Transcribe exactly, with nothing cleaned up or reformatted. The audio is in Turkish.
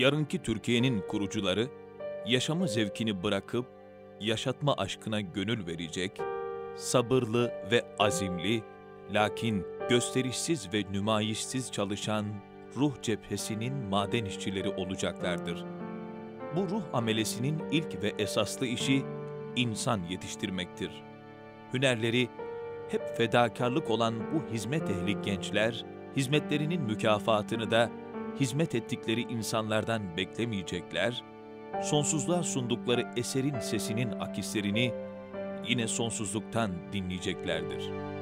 Yarınki Türkiye'nin kurucuları, yaşamı zevkini bırakıp, yaşatma aşkına gönül verecek, sabırlı ve azimli, lakin gösterişsiz ve nümayişsiz çalışan ruh cephesinin maden işçileri olacaklardır. Bu ruh amelesinin ilk ve esaslı işi, insan yetiştirmektir. Hünerleri hep fedakarlık olan bu hizmet ehli gençler, hizmetlerinin mükafatını da hizmet ettikleri insanlardan beklemeyecekler, sonsuzluğa sundukları eserin sesinin akislerini yine sonsuzluktan dinleyeceklerdir.